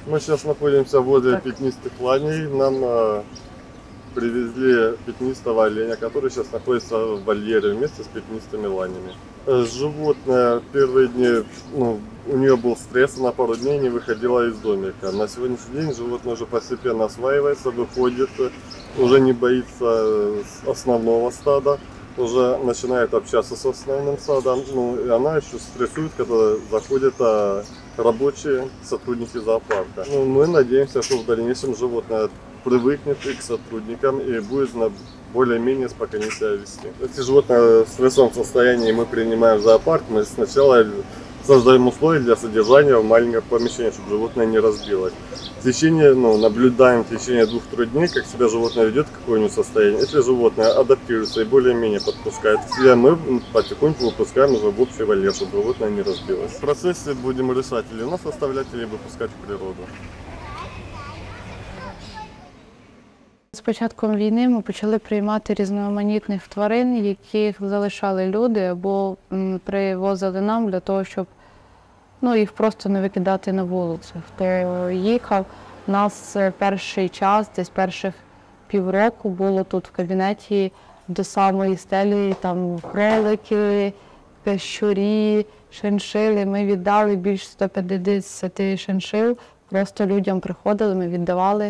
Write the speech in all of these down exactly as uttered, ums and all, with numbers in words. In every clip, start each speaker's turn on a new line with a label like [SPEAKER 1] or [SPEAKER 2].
[SPEAKER 1] Мы сейчас находимся возле пятнистых ланей. Нам э, привезли пятнистого оленя, который сейчас находится в вольере вместе с пятнистыми ланями. Э, животное первые дни, ну, у нее был стресс, она пару дней не выходила из домика. На сегодняшний день животное уже постепенно осваивается, выходит, уже не боится основного стада, уже начинает общаться с основным стадом. Ну, и она еще стрессует, когда заходят а, рабочие сотрудники зоопарка. Ну, мы надеемся, что в дальнейшем животное привыкнет и к сотрудникам и будет на более-менее спокойно себя вести. Если животное в стрессовом состоянии мы принимаем в зоопарк, мы сначала создаем условия для содержания в маленьком помещении, чтобы животное не разбилось. В течение, ну, наблюдаем в течение двух-трех дней, как себя животное ведет, какое у него состояние. Если животное адаптируется и более-менее подпускает к себе, мы потихоньку выпускаем уже в общий вольер, чтобы животное не разбилось. В процессе будем решать, или нас оставлять, или выпускать в природу.
[SPEAKER 2] З початком війни ми почали приймати різноманітних тварин, яких залишали люди або привозили нам для того, щоб ну, їх просто не викидати на вулицю. Хто їхав, у нас перший час, десь перших півроку було тут в кабінеті до самої стелі, там кролики, щурі, шиншили. Ми віддали більше ста п'ятдесят шиншил, просто людям приходили, ми віддавали.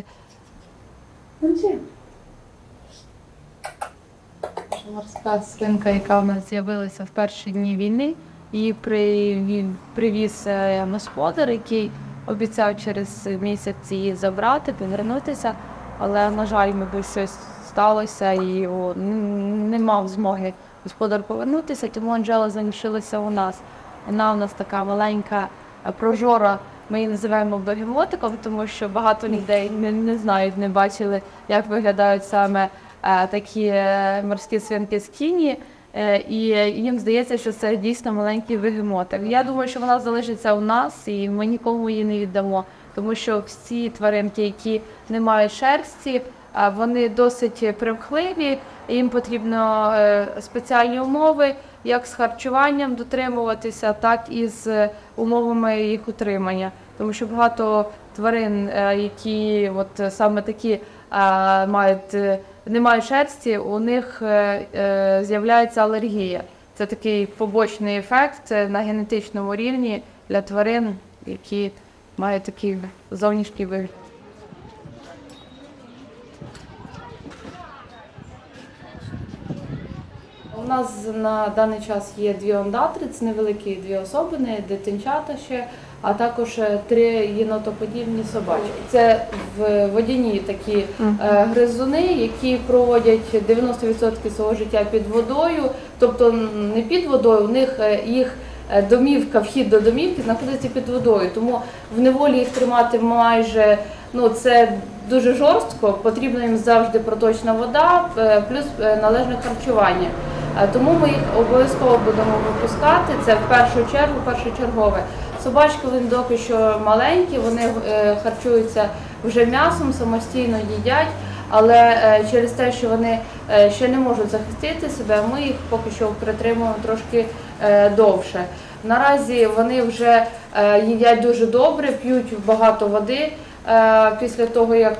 [SPEAKER 2] Морська свинка, яка в нас з'явилася в перші дні війни, її привіз господар, який обіцяв через місяць її забрати, повернутися, але, на жаль, ми щось сталося і не мав змоги господар повернутися, тому Анжела залишилася у нас. Вона у нас така маленька прожора. Ми її називаємо бегемотиком, тому що багато людей не, не знають, не бачили, як виглядають саме е, такі морські свинки з Кенії, е, і їм здається, що це дійсно маленький бегемотик. Я думаю, що вона залишиться у нас, і ми нікому її не віддамо, тому що всі тваринки, які не мають шерсті, е, вони досить примхливі, їм потрібно е, спеціальні умови, як з харчуванням дотримуватися, так і з умовами їх утримання. Тому що багато тварин, які от саме такі мають, не мають шерсті, у них з'являється алергія. Це такий побочний ефект на генетичному рівні для тварин, які мають такий зовнішній вигляд. У нас на даний час є дві ондатри, це невеликі дві особини, дитинчата ще, а також три єнотоподібні собачки. Це водяні такі е, гризуни, які проводять дев'яносто відсотків свого життя під водою, тобто не під водою, у них їх домівка, вхід до домівки знаходиться під водою, тому в неволі їх тримати майже, ну це дуже жорстко, потрібна їм завжди проточна вода, плюс належне харчування. Тому ми їх обов'язково будемо випускати, це в першу чергу, першочергове. Собачки, вони доки що маленькі, вони харчуються вже м'ясом, самостійно їдять, але через те, що вони ще не можуть захистити себе, ми їх поки що притримуємо трошки довше. Наразі вони вже їдять дуже добре, п'ють багато води після того, як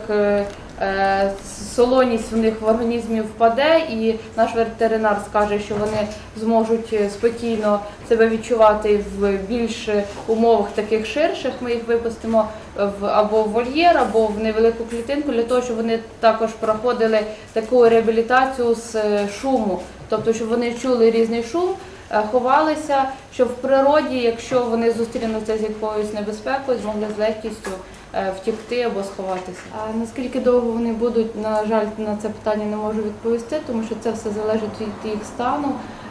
[SPEAKER 2] солоність в них в організмі впаде, і наш ветеринар скаже, що вони зможуть спокійно себе відчувати в більш умовах таких ширших. Ми їх випустимо в, або в вольєр, або в невелику клітинку, для того, щоб вони також проходили таку реабілітацію з шуму, тобто, щоб вони чули різний шум, ховалися, щоб в природі, якщо вони зустрінуться з якоюсь небезпекою, змогли з легкістю втікти або сховатися. А наскільки довго вони будуть, на жаль, на це питання не можу відповісти, тому що це все залежить від їх стану.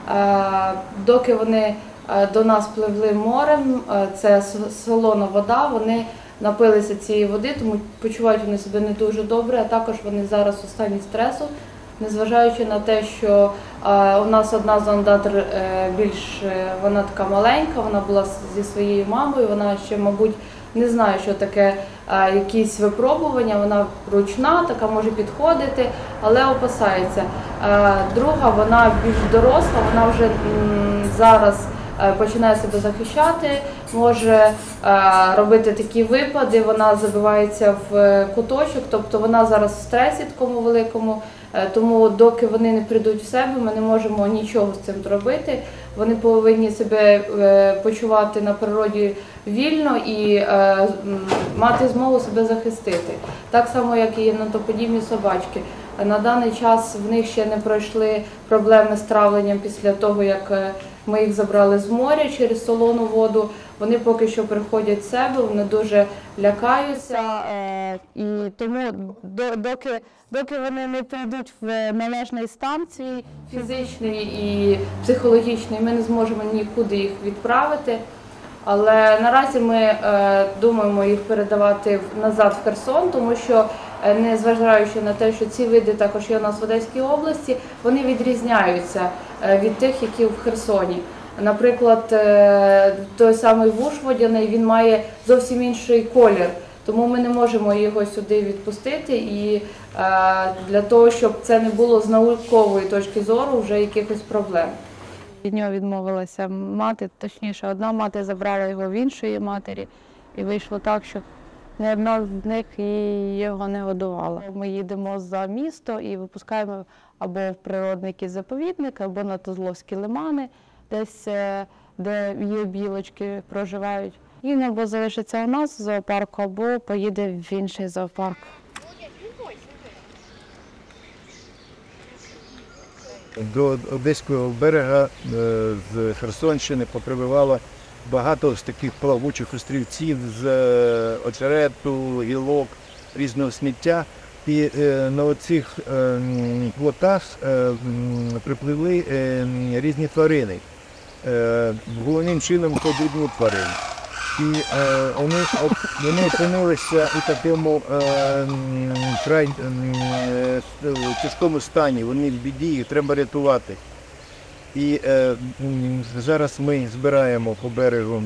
[SPEAKER 2] Доки вони до нас пливли морем, це солона вода, вони напилися цієї води, тому почувають вони себе не дуже добре, а також вони зараз у стані стресу, незважаючи на те, що у нас одна з ондатр більш, вона така маленька, вона була зі своєю мамою, вона ще, мабуть, не знаю, що таке а, якісь випробування, вона ручна, така може підходити, але опасається. А, друга, вона більш доросла, вона вже м, зараз е, починає себе захищати, може е, робити такі випади, вона забивається в куточок, тобто вона зараз в стресі такому великому, е, тому доки вони не прийдуть в себе, ми не можемо нічого з цим зробити. Вони повинні себе е, почувати на природі вільно і е, мати змогу себе захистити. Так само, як і натоподібні собачки. На даний час в них ще не пройшли проблеми з травленням після того, як ми їх забрали з моря через солону воду. Вони поки що приходять в себе, вони дуже лякаються. І тому доки, доки вони не прийдуть в належний стан свій фізичний і психологічний, ми не зможемо нікуди їх відправити. Але наразі ми е, думаємо їх передавати назад в Херсон, тому що, е, незважаючи на те, що ці види також є у нас в Одеській області, вони відрізняються е, від тих, які в Херсоні. Наприклад, е, той самий вуш водяний, він має зовсім інший колір, тому ми не можемо його сюди відпустити і е, для того, щоб це не було з наукової точки зору вже якихось проблем. Від нього відмовилася мати, точніше, одна мати забрала його в іншої матері, і вийшло так, що ні одна з них його не годувала. Ми їдемо за місто і випускаємо або в природний якийсь заповідник, або на Тузловські лимани, десь, де є білочки, проживають. Він або залишиться у нас в зоопарку, або поїде в інший зоопарк.
[SPEAKER 3] До Одеського берега з Херсонщини поприбивало багато з таких плавучих острівців з очерету, гілок, різного сміття. І на оцих плотах припливли різні тварини. Головним чином ходять тварини. І е, вони, вони опинилися у такому е, край е, тяжкому стані, вони в біді, їх треба рятувати. І е, зараз ми збираємо по берегу,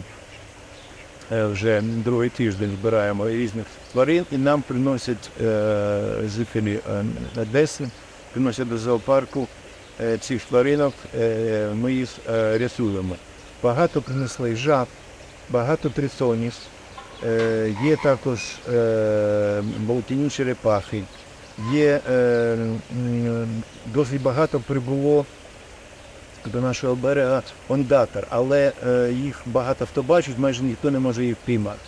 [SPEAKER 3] е, вже другий тиждень збираємо різних тварин, і нам приносять е, жителі Одеси, приносять до зоопарку е, цих тваринок, е, ми їх е, рятуємо. Багато принесли жаб, багато трисоніс, е, є також е, болотяні черепахи, є е, досить багато прибуло до нашого берега ондатор, але е, їх багато хто бачить, майже ніхто не може їх піймати.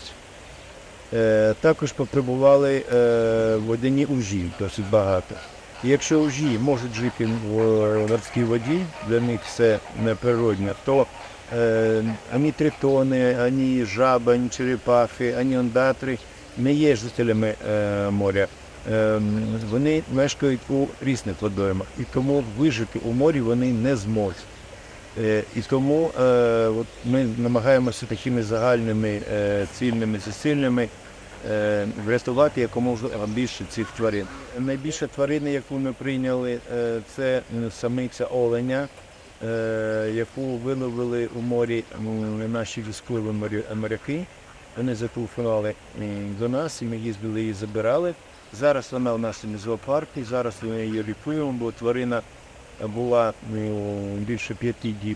[SPEAKER 3] Е, також поприбували е, водяні ужі, досить багато. І якщо ужі можуть жити в морській воді, для них все неприродне, то ані тритони, ані жаби, ані черепахи, ані ондатри не є жителями е, моря. Е, вони мешкають у різних водоймах, і тому вижити у морі вони не зможуть. Е, і тому е, от ми намагаємося такими загальними е, цільними зусиллями е, врятувати якомога більше цих тварин. Найбільша тварина, яку ми прийняли, е, це самиця оленя, яку виловили у морі наші військові моряки. Вони зателефонували до нас, і ми їздили і забирали. Зараз вона у нас в зоопарку, зараз ми її лікуємо, бо тварина була більше п'яти діб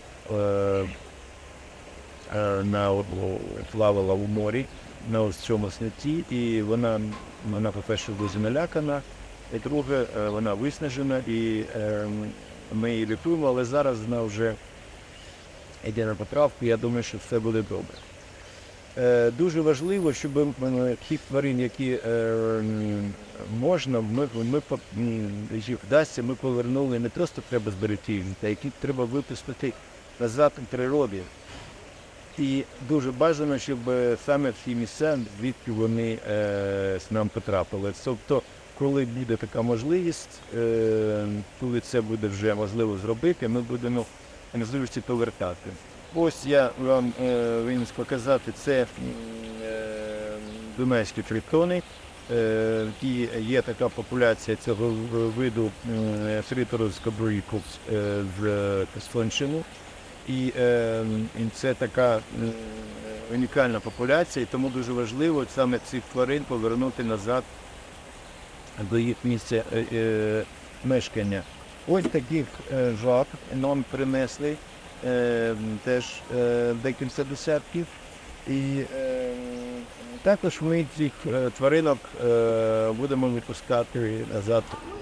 [SPEAKER 3] плавала у морі на ось цьому снятті, і вона, вона по-перше, дуже налякана, і друге, вона виснажена, і ми її лікуємо, але зараз вона вже йде на поправку, я думаю, що все буде добре. Е, дуже важливо, щоб тих тварин, які е, можна, ми, ми, їх вдасться, ми повернули, не просто треба зберегти їх, а які треба випустити назад у природі. І дуже бажано, щоб саме в ці місця, звідки вони е, з нам потрапили. Тобто, коли буде така можливість, коли це буде вже можливо зробити, ми будемо можливості повертати. Ось я вам винен показати, це дунайські тритони. І є така популяція цього виду Тритонус кабрикус в Херсонщині. І це така унікальна популяція, і тому дуже важливо саме цих тварин повернути назад до їх місця е, е, мешкання. Ось таких е, жаб нам принесли. е, теж е, декілька десятків. І е, також ми цих е, тваринок е, будемо випускати назад.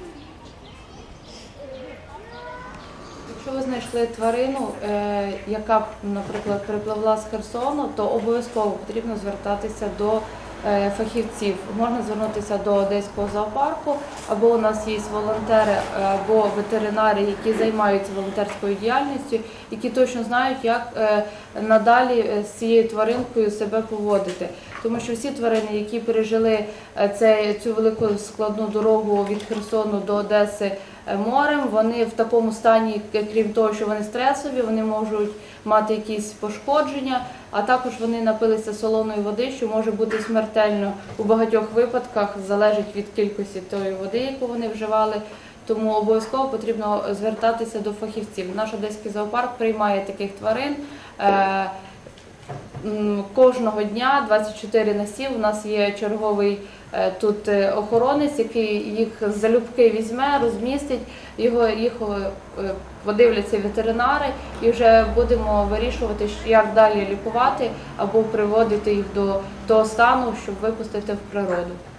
[SPEAKER 2] Якщо ви знайшли тварину, е, яка, наприклад, припливла з Херсону, то обов'язково потрібно звертатися до е, фахівців. Можна звернутися до Одеського зоопарку, або у нас є волонтери, або ветеринари, які займаються волонтерською діяльністю, які точно знають, як е, надалі з цією тваринкою себе поводити. Тому що всі тварини, які пережили це, цю велику складну дорогу від Херсону до Одеси морем, вони в такому стані, крім того, що вони стресові, вони можуть мати якісь пошкодження, а також вони напилися солоної води, що може бути смертельно у багатьох випадках, залежить від кількості тої води, яку вони вживали. Тому обов'язково потрібно звертатися до фахівців. Наш Одеський зоопарк приймає таких тварин. Кожного дня двадцять чотири на сім у нас є черговий тут охоронець, який їх залюбки візьме, розмістить, його, їх подивляться ветеринари і вже будемо вирішувати, як далі лікувати або приводити їх до того стану, щоб випустити в природу.